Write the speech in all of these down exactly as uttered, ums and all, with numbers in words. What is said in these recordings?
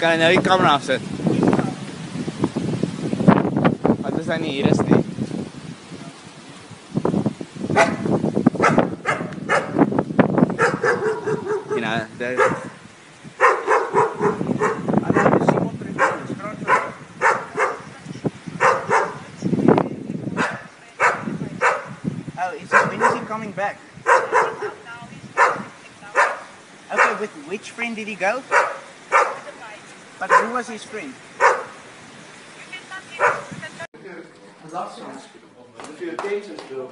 Kan jy nou die camera afsit? Wat is hy nie hier is nie? You know, there. Oh, is he, when is he coming back? Okay, with which friend did he go? But who was his friend? Last one. If you attention to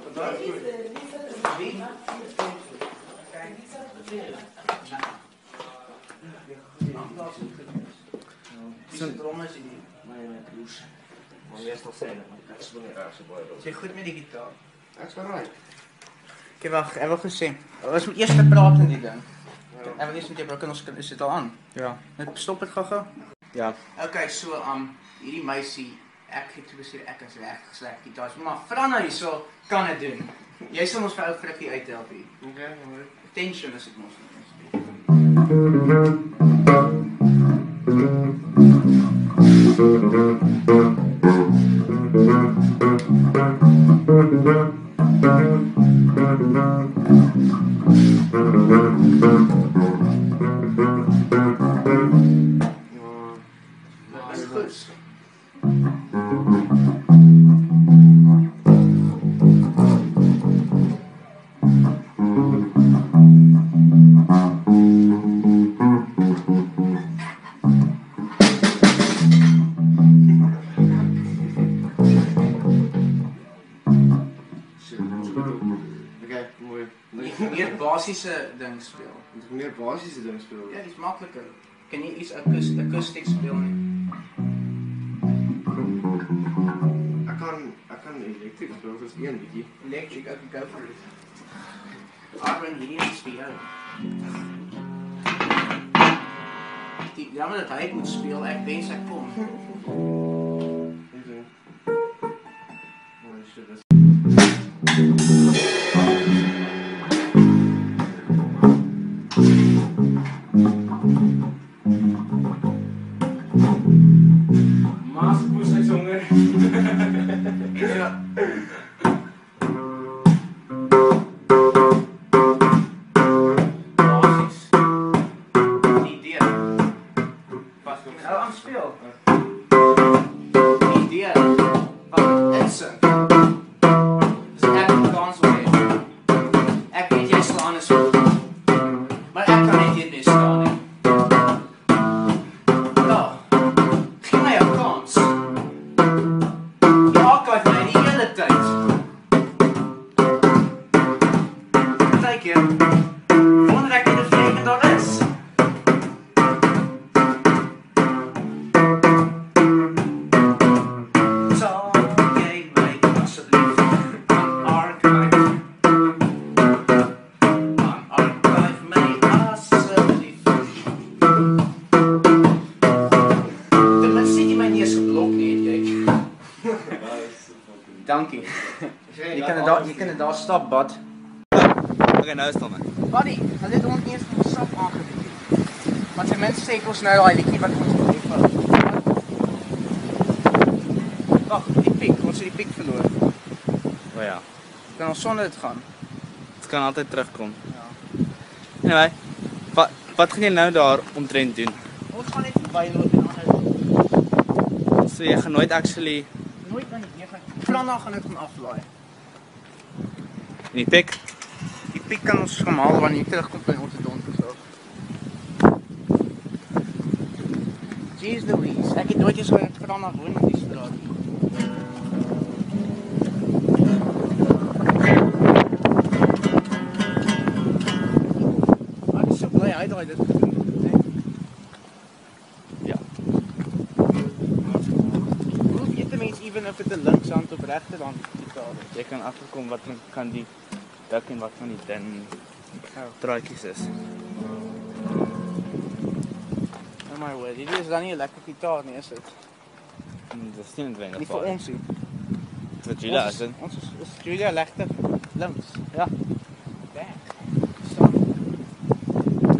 Sy goed met die gitaar. Ek's reg. Okay, wag, ek wil gesê. Ons moet eers praat in die ding. Ek wil eers met jou broek en ons is dit al aan. Ja. Net stop dit gou-gou. Ja. Okay, so um hierdie meisie, ek het toe besê ek is reg gesleg gitaar. Maar vra nou hierso kan dit doen. Jy sal ons vir ou frikkie uithelp hier. Okay, mooi. Tension is dit mos. Dat is goed. Okay, mooi. Meer basiese ding speel. Moet ek meer basiese ding speel? Ja, dis makliker. Kan jy iets akus akoestiek speel nie? Ek kan ek kan elektrik speel, dis een bietjie. Electric, okay, go for it. Arwen, hierdie is vir jou. Die jammer dat hy moet speel, ek wens ek kom. Mooi, shit, dis Mas moes hy songer. Ja. Basis. Idee. Pas kom. Nou aan speel. Idee. Wat is dit? Dis ek kans weer. Ek weet jy slaan is goed. Maar ek kan net hier nie staan nie. Wonder ek nie vrede daar is. Sal jy my asseblief aan archive aan archive my asseblief. Dit mens sê jy my nie eens geblok nie, jy. Dankie. Jy kan daar jy kan daar stop, bud. Okay, nou is dit dan. Buddy, hulle het ons nie eens vir sap aangebied. Want sy mense sê ons nou daai liedjie wat ons moet hê. Wag, die piek, ons het die piek verloor. O ja. Kan ons sonder dit gaan? Dit kan altyd terugkom. Ja. Anyway, wat wat gaan jy nou daar omtrent doen? Ons gaan net byloop en aanhou. So jy gaan nooit actually Nooit aan die weer gaan. Planna gaan ek hom aflaai. in die pik. Die piek kan ons gemaal wanneer jy terugkom by ons dont gesorg. Jeez Louise, ek het nooit eens gehoor dat Planna woon in die straat. Maar ek is so bly hy daai dit gedoen het, né? Ja. Hoe weet 'n mens even of dit 'n linkshand of regterhand gitaar is? Jy kan agterkom wat kan die dik en wat van die dun draadjies is. Oh my word, hierdie is dan nie 'n lekker gitaar nie, is dit? Dit is nie noodwendig. Nie vir ons nie. Vir Julia is dit. Ons is, is Julia legte links. Ja.